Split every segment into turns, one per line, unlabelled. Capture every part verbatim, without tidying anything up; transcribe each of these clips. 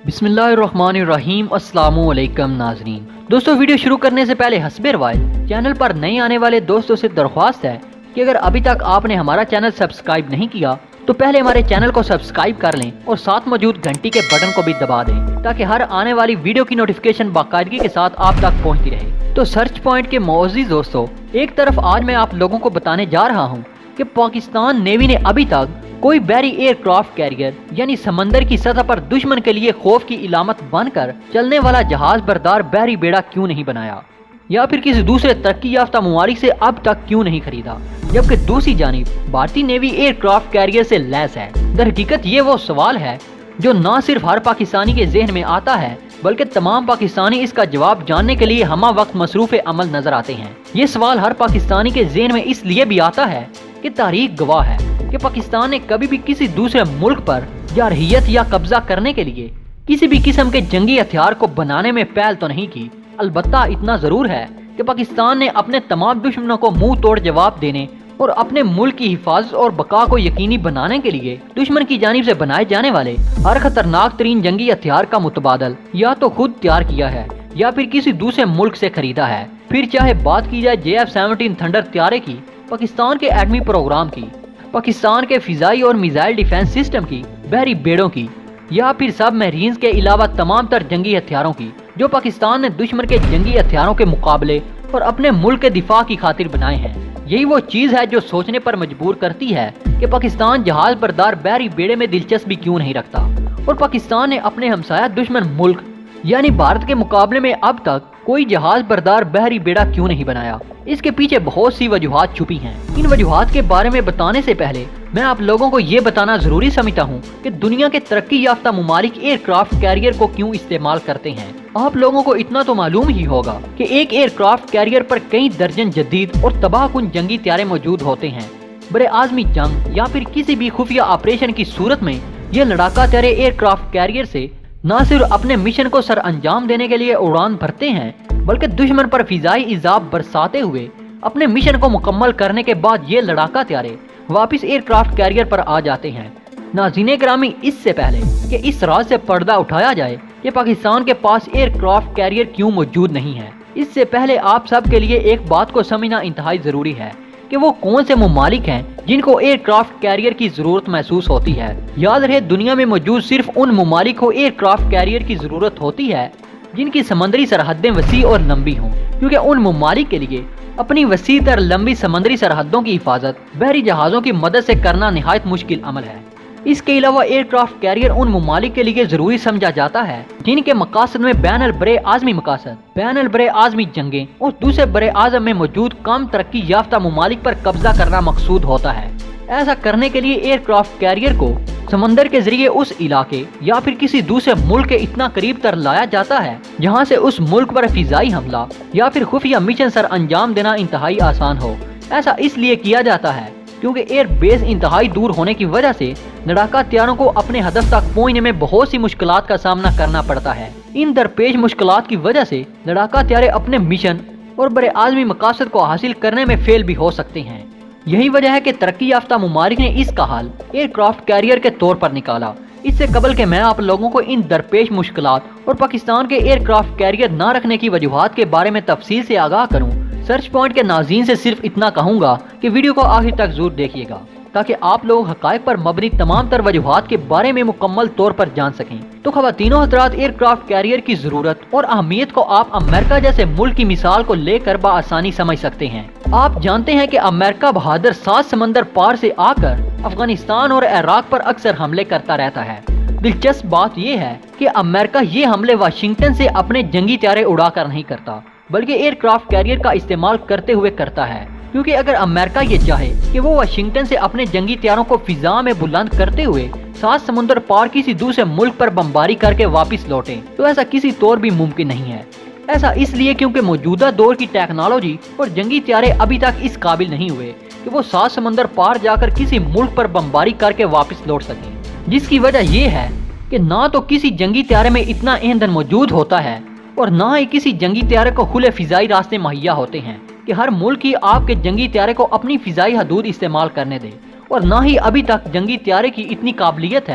बिस्मिल्लाहिर्रहमानिर्रहीम अस्सलामुअलैकुम नाज़रीन। दोस्तों, वीडियो शुरू करने से पहले हस्बे रवायत चैनल पर नए आने वाले दोस्तों से दरख्वास्त है कि अगर अभी तक आपने हमारा चैनल सब्सक्राइब नहीं किया तो पहले हमारे चैनल को सब्सक्राइब कर लें और साथ मौजूद घंटी के बटन को भी दबा दें ताकि हर आने वाली वीडियो की नोटिफिकेशन बाकायदगी के साथ आप तक पहुंचती रहे। तो सर्च पॉइंट के मोअज़्ज़िज़ दोस्तों, एक तरफ आज मैं आप लोगों को बताने जा रहा हूँ कि पाकिस्तान नेवी ने अभी तक कोई बहरी एयरक्राफ्ट कैरियर यानी समंदर की सतह पर दुश्मन के लिए खौफ की इलामत बनकर चलने वाला जहाज बरदार बहरी बेड़ा क्यों नहीं बनाया, या फिर किसी दूसरे तरक्की याफ्ता ममालिक से अब तक क्यों नहीं खरीदा, जबकि दूसरी जानिब भारतीय नेवी एयरक्राफ्ट कैरियर से लैस है। दरहकीकत ये वो सवाल है जो न सिर्फ हर पाकिस्तानी के जहन में आता है बल्कि तमाम पाकिस्तानी इसका जवाब जानने के लिए हमा वक्त मसरूफ अमल नजर आते हैं। ये सवाल हर पाकिस्तानी के जहन में इसलिए भी आता है कि तारीख गवाह है कि पाकिस्तान ने कभी भी किसी दूसरे मुल्क पर जारहियत या कब्जा करने के लिए किसी भी किस्म के जंगी हथियार को बनाने में पहल तो नहीं की। अलबत्ता इतना जरूर है कि पाकिस्तान ने अपने तमाम दुश्मनों को मुंह तोड़ जवाब देने और अपने मुल्क की हिफाजत और बका को यकीनी बनाने के लिए दुश्मन की जानिब से बनाए जाने वाले हर खतरनाक तरीन जंगी हथियार का मुतबादल या तो खुद तैयार किया है या फिर किसी दूसरे मुल्क से खरीदा है। फिर चाहे बात की जाए जे एफ सेवनटीन थंडर त्यारे की, पाकिस्तान के एटमी प्रोग्राम की, पाकिस्तान के फिजाई और मिसाइल डिफेंस सिस्टम की, बहरी बेड़ों की, या फिर सब मरीन्स के अलावा तमाम तर जंगी हथियारों की जो पाकिस्तान ने दुश्मन के जंगी हथियारों के मुकाबले और अपने मुल्क के दिफा की खातिर बनाए हैं। यही वो चीज है जो सोचने पर मजबूर करती है कि पाकिस्तान जहाज बरदार बहरी बेड़े में दिलचस्पी क्यों नहीं रखता और पाकिस्तान ने अपने हमसाया दुश्मन मुल्क यानी भारत के मुकाबले में अब तक कोई जहाज बरदार बहरी बेड़ा क्यों नहीं बनाया। इसके पीछे बहुत सी वजूहात छुपी हैं। इन वजूहात के बारे में बताने से पहले मैं आप लोगों को ये बताना जरूरी समझता हूँ कि दुनिया के तरक्की याफ्ता ममालिक एयरक्राफ्ट कैरियर को क्यों इस्तेमाल करते हैं। आप लोगों को इतना तो मालूम ही होगा कि एक एयरक्राफ्ट कैरियर पर कई दर्जन जदीद और तबाहकुन जंगी त्यारे मौजूद होते हैं। बड़े आजमी जंग या फिर किसी भी खुफिया ऑपरेशन की सूरत में ये लड़ाका त्यारे एयरक्राफ्ट कैरियर से न सिर्फ अपने मिशन को सर अंजाम देने के लिए उड़ान भरते हैं बल्कि दुश्मन पर फिजाई इजाब बरसाते हुए अपने मिशन को मुकम्मल करने के बाद ये लड़ाका त्यारे वापस एयरक्राफ्ट कैरियर पर आ जाते हैं। नाज़रीन ग्रामी, इससे पहले कि इस राज से पर्दा उठाया जाए कि पाकिस्तान के पास एयरक्राफ्ट कैरियर क्यों मौजूद नहीं है, इससे पहले आप सब के लिए एक बात को समझना इंतहाई जरूरी है कि वो कौन से ममालिक हैं जिनको एयरक्राफ्ट कैरियर की जरूरत महसूस होती है। याद रहे, दुनिया में मौजूद सिर्फ उन ममालिक को एयरक्राफ्ट कैरियर की जरूरत होती है जिनकी समंदरी सरहदें वसी और लंबी हों, क्योंकि उन ममालिक के लिए अपनी वसी तर लंबी समंदरी सरहदों की हिफाजत बहरी जहाज़ों की मदद से करना निहायत मुश्किल अमल है। इसके अलावा एयरक्राफ्ट कैरियर उन ममालिक के लिए जरूरी समझा जाता है जिनके मकासद में बैन अल बरे आज़मी मकासद, बैन अल बरे आज़मी जंगें और दूसरे बरे आज़म में मौजूद कम तरक्की याफ्ता ममालिक पर कब्जा करना मकसूद होता है। ऐसा करने के लिए एयरक्राफ्ट कैरियर को समंदर के जरिए उस इलाके या फिर किसी दूसरे मुल्क के इतना करीब तर लाया जाता है जहां से उस मुल्क पर फिजाई हमला या फिर खुफिया मिशन सर अंजाम देना इंतहाई आसान हो। ऐसा इसलिए किया जाता है क्योंकि एयर बेस इंतहाई दूर होने की वजह से लड़ाका हथियारों को अपने हदफ तक पहुंचने में बहुत सी मुश्किलात का सामना करना पड़ता है। इन दरपेश मुश्किलात की वजह से लड़ाका हथियारे अपने मिशन और बड़े आज़मी मकासद को हासिल करने में फेल भी हो सकते हैं। यही वजह है कि तरक्की याफ्ता ममालिक ने इसका हल एयरक्राफ्ट कैरियर के तौर पर निकाला। इससे कबल के मैं आप लोगों को इन दरपेश मुश्किलात और पाकिस्तान के एयरक्राफ्ट कैरियर न रखने की वजूहात के बारे में तफसील से आगाह करूं, सर्च पॉइंट के नाज़रीन से सिर्फ इतना कहूंगा कि वीडियो को आखिर तक जरूर देखिएगा ताकि आप लोग हकायक पर मबनी तमाम तर वजूहात के बारे में मुकम्मल तौर पर जान सकें। तो ख़वातीनो हज़रात, एयरक्राफ्ट कैरियर की जरूरत और अहमियत को आप अमेरिका जैसे मुल्क की मिसाल को लेकर बआसानी समझ सकते हैं। आप जानते हैं कि अमेरिका बहादुर सात समंदर पार से आकर अफगानिस्तान और इराक पर अक्सर हमले करता रहता है। दिलचस्प बात यह है कि अमेरिका ये हमले वाशिंगटन से अपने जंगी त्यारे उड़ाकर नहीं करता बल्कि एयरक्राफ्ट कैरियर का इस्तेमाल करते हुए करता है, क्योंकि अगर अमेरिका ये चाहे कि वो वाशिंगटन से अपने जंगी त्यारों को फिजा में बुलंद करते हुए सात समुद्र पार किसी दूसरे मुल्क पर बमबारी करके वापस लौटे तो ऐसा किसी तौर भी मुमकिन नहीं है। ऐसा इसलिए क्योंकि मौजूदा दौर की टेक्नोलॉजी और जंगी त्यारे अभी तक इस काबिल नहीं हुए कि वो सात समंदर पार जाकर किसी मुल्क पर बमबारी करके वापस लौट सकें। जिसकी वजह यह है कि ना तो किसी जंगी त्यारे में इतना ईंधन मौजूद होता है और ना ही किसी जंगी त्यारे को खुले फिजाई रास्ते मुहैया होते हैं कि हर मुल्क ही आपके जंगी त्यारे को अपनी फिजाई हदूद इस्तेमाल करने दे, और ना ही अभी तक जंगी त्यारे की इतनी काबिलियत है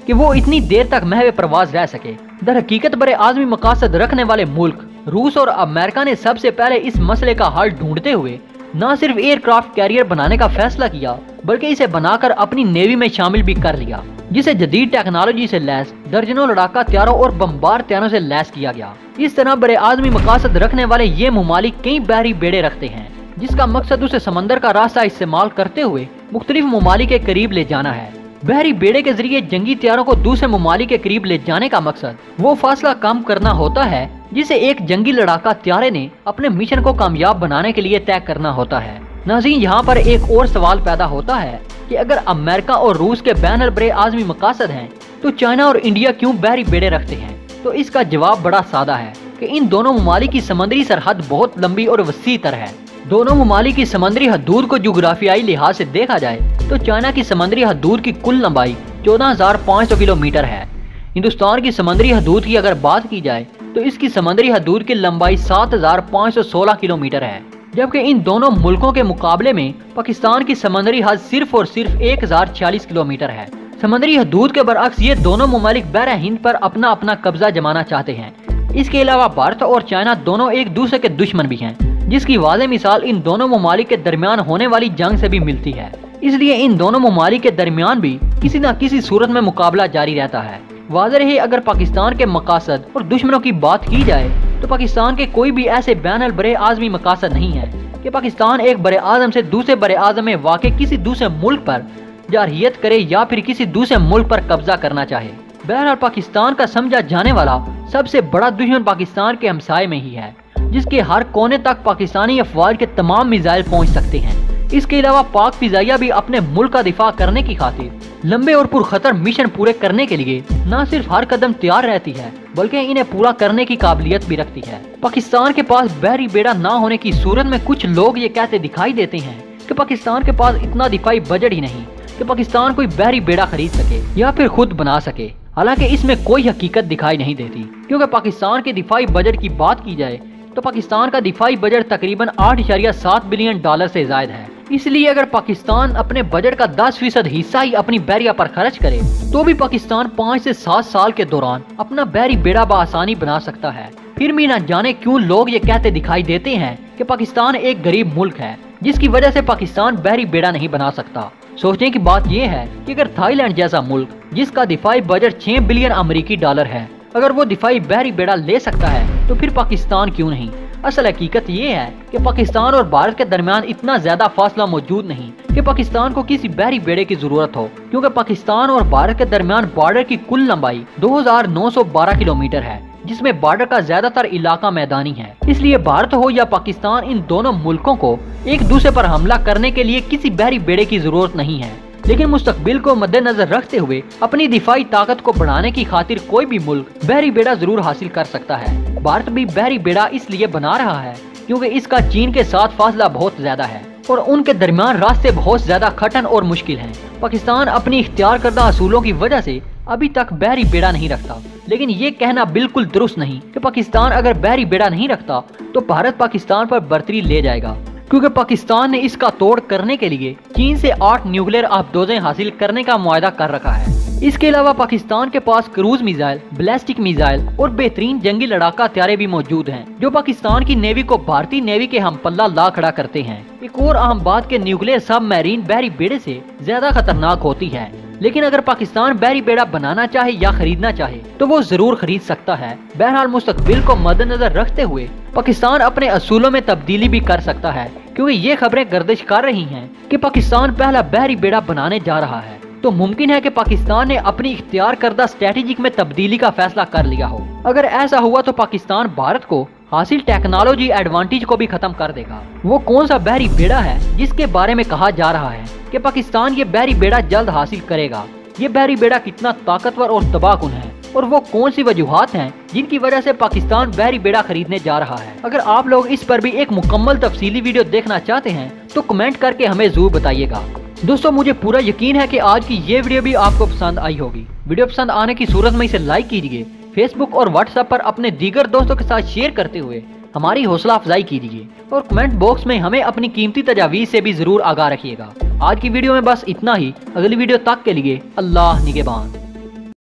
कि वो इतनी देर तक महवे प्रवास रह सके। दर हकीकत बड़े आज़मी मकासद रखने वाले मुल्क रूस और अमेरिका ने सबसे पहले इस मसले का हल ढूंढते हुए न सिर्फ एयरक्राफ्ट कैरियर बनाने का फैसला किया, बल्कि इसे बनाकर अपनी नेवी में शामिल भी कर लिया, जिसे जदीद टेक्नोलॉजी से लैस दर्जनों लड़ाका हथियारों और बमबार हथियारों से लैस किया गया। इस तरह बड़े आज़मी मकासद रखने वाले ये ममालिक कई बहरी बेड़े रखते हैं, जिसका मकसद उसे समंदर का रास्ता इस्तेमाल करते हुए मुख्तलिफ ममालिक के करीब ले जाना है। बहरी बेड़े के जरिए जंगी हथियारों को दूसरे ममालिक के करीब ले जाने का मकसद वो फासला कम करना होता है जिसे एक जंगी लड़ाका हत्यारे ने अपने मिशन को कामयाब बनाने के लिए तय करना होता है। नाज़रीन, यहाँ पर एक और सवाल पैदा होता है कि अगर अमेरिका और रूस के बैन बड़े आज़मी मकासद हैं, तो चाइना और इंडिया क्यों बहरी बेड़े रखते हैं? तो इसका जवाब बड़ा सादा है कि इन दोनों ममालिक की समंदरी सरहद बहुत लंबी और वसी तर है। दोनों ममालिक की समंदरी हदूद को जोग्राफियाई लिहाज से देखा जाए तो चाइना की समंदरी हदूद की कुल लंबाई चौदह हजार पाँच सौ किलोमीटर है। हिंदुस्तान की समंदरी हदूद की अगर बात की जाए तो इसकी समंदरी हदूद की लंबाई सात हजार पाँच सौ सोलह किलोमीटर है, जबकि इन दोनों मुल्कों के मुकाबले में पाकिस्तान की समंदरी हद सिर्फ और सिर्फ एक हजार छियालीस किलोमीटर है। समंदरी हदूद के बरअक्स ये दोनों ममालिक बहरा हिंद पर अपना अपना कब्जा जमाना चाहते हैं। इसके अलावा भारत और चाइना दोनों एक दूसरे के दुश्मन भी हैं, जिसकी वाज़ेह मिसाल इन दोनों ममालिक के दरमियान होने वाली जंग से भी मिलती है। इसलिए इन दोनों ममालिक के दरमियान भी किसी न किसी सूरत में मुकाबला जारी रहता है। वाज़ेह रहे, अगर पाकिस्तान के मकासद और दुश्मनों की बात की जाए तो पाकिस्तान के कोई भी ऐसे बैन बड़े आज़मी मकासद नहीं है कि पाकिस्तान एक बड़े आज़म से दूसरे बड़े आज़म में वाक़ किसी दूसरे मुल्क पर जारहियत करे या फिर किसी दूसरे मुल्क पर कब्जा करना चाहे। बहरहाल पाकिस्तान का समझा जाने वाला सबसे बड़ा दुश्मन पाकिस्तान के हमसाये में ही है, जिसके हर कोने तक पाकिस्तानी अफवाज के तमाम मिसाइल पहुंच सकते हैं। इसके अलावा पाक फिजाइया भी अपने मुल्क का दिफा करने की खातिर लंबे और पुरखतर मिशन पूरे करने के लिए न सिर्फ हर कदम तैयार रहती है, बल्कि इन्हें पूरा करने की काबिलियत भी रखती है। पाकिस्तान के पास बहरी बेड़ा न होने की सूरत में कुछ लोग ये कहते दिखाई देते हैं कि पाकिस्तान के पास इतना दिफाई बजट ही नहीं कि पाकिस्तान कोई बहरी बेड़ा खरीद सके या फिर खुद बना सके। हालांकि इसमें कोई हकीकत दिखाई नहीं देती, क्योंकि पाकिस्तान के दिफाई बजट की बात की जाए तो पाकिस्तान का दिफाई बजट तकरीबन आठ इशारिया सात बिलियन डॉलर से ज्यादा है। इसलिए अगर पाकिस्तान अपने बजट का दस फीसद हिस्सा ही अपनी बहरिया पर खर्च करे तो भी पाकिस्तान पाँच से सात साल के दौरान अपना बहरी बेड़ा बआसानी बना सकता है। फिर भी न जाने क्यों लोग ये कहते दिखाई देते हैं कि पाकिस्तान एक गरीब मुल्क है, जिसकी वजह से पाकिस्तान बहरी बेड़ा नहीं बना सकता। सोचने की बात यह है कि अगर थाईलैंड जैसा मुल्क जिसका दिफाई बजट छह बिलियन अमेरिकी डॉलर है, अगर वो दिफाई बहरी बेड़ा ले सकता है तो फिर पाकिस्तान क्यों नहीं? असल हकीकत ये है कि पाकिस्तान और भारत के दरमियान इतना ज्यादा फासला मौजूद नहीं कि पाकिस्तान को किसी बहरी बेड़े की जरूरत हो, क्योंकि पाकिस्तान और भारत के दरमियान बॉर्डर की कुल लंबाई दो हजार नौ सौ बारह किलोमीटर है, जिसमें बॉर्डर का ज्यादातर इलाका मैदानी है। इसलिए भारत हो या पाकिस्तान, इन दोनों मुल्कों को एक दूसरे पर हमला करने के लिए किसी बहरी बेड़े की जरूरत नहीं है। लेकिन मुस्तकबिल को मद्देनजर रखते हुए अपनी दिफाई ताकत को बढ़ाने की खातिर कोई भी मुल्क बहरी बेड़ा जरूर हासिल कर सकता है। भारत भी बहरी बेड़ा इसलिए बना रहा है क्योंकि इसका चीन के साथ फासला बहुत ज्यादा है और उनके दरमियान रास्ते बहुत ज्यादा कठिन और मुश्किल हैं। पाकिस्तान अपनी इख्तियार करदा असूलों की वजह से अभी तक बहरी बेड़ा नहीं रखता, लेकिन ये कहना बिल्कुल दुरुस्त नहीं कि पाकिस्तान अगर बहरी बेड़ा नहीं रखता तो भारत पाकिस्तान पर बर्तरी ले जाएगा, क्योंकि पाकिस्तान ने इसका तोड़ करने के लिए चीन से आठ न्यूक्लियर आबदोजें हासिल करने का मुआहदा कर रखा है। इसके अलावा पाकिस्तान के पास क्रूज मिसाइल, बैलिस्टिक मिसाइल और बेहतरीन जंगी लड़ाका हथियारे भी मौजूद हैं, जो पाकिस्तान की नेवी को भारतीय नेवी के हम पल्ला ला खड़ा करते हैं। एक और अहम बात के न्यूक्लियर सब मैरीन बहरी बेड़े से ज्यादा खतरनाक होती है, लेकिन अगर पाकिस्तान बहरी बेड़ा बनाना चाहे या खरीदना चाहे तो वो जरूर खरीद सकता है। बहरहाल मुस्तकबिल को मद्देनजर रखते हुए पाकिस्तान अपने असूलों में तब्दीली भी कर सकता है, क्योंकि ये खबरें गर्दिश कर रही हैं कि पाकिस्तान पहला बहरी बेड़ा बनाने जा रहा है। तो मुमकिन है कि पाकिस्तान ने अपनी इख्तियार करदा स्ट्रेटेजिक में तब्दीली का फैसला कर लिया हो। अगर ऐसा हुआ तो पाकिस्तान भारत को हासिल टेक्नोलॉजी एडवांटेज को भी खत्म कर देगा। वो कौन सा बहरी बेड़ा है जिसके बारे में कहा जा रहा है कि पाकिस्तान ये बहरी बेड़ा जल्द हासिल करेगा? ये बहरी बेड़ा कितना ताकतवर और तबाहकुन है, और वो कौन सी वजूहात हैं जिनकी वजह से पाकिस्तान बहरी बेड़ा खरीदने जा रहा है? अगर आप लोग इस पर भी एक मुकम्मल तफसीली वीडियो देखना चाहते हैं तो कमेंट करके हमें जरूर बताइएगा। दोस्तों, मुझे पूरा यकीन है कि आज की ये वीडियो भी आपको पसंद आई होगी। वीडियो पसंद आने की सूरत में इसे लाइक कीजिए, फेसबुक और व्हाट्सएप पर अपने दीगर दोस्तों के साथ शेयर करते हुए हमारी हौसला अफजाई कीजिए, और कमेंट बॉक्स में हमें अपनी कीमती तजावीज़ से भी जरूर आगाह रखिएगा। आज की वीडियो में बस इतना ही। अगली वीडियो तक के लिए अल्लाह निगहबान।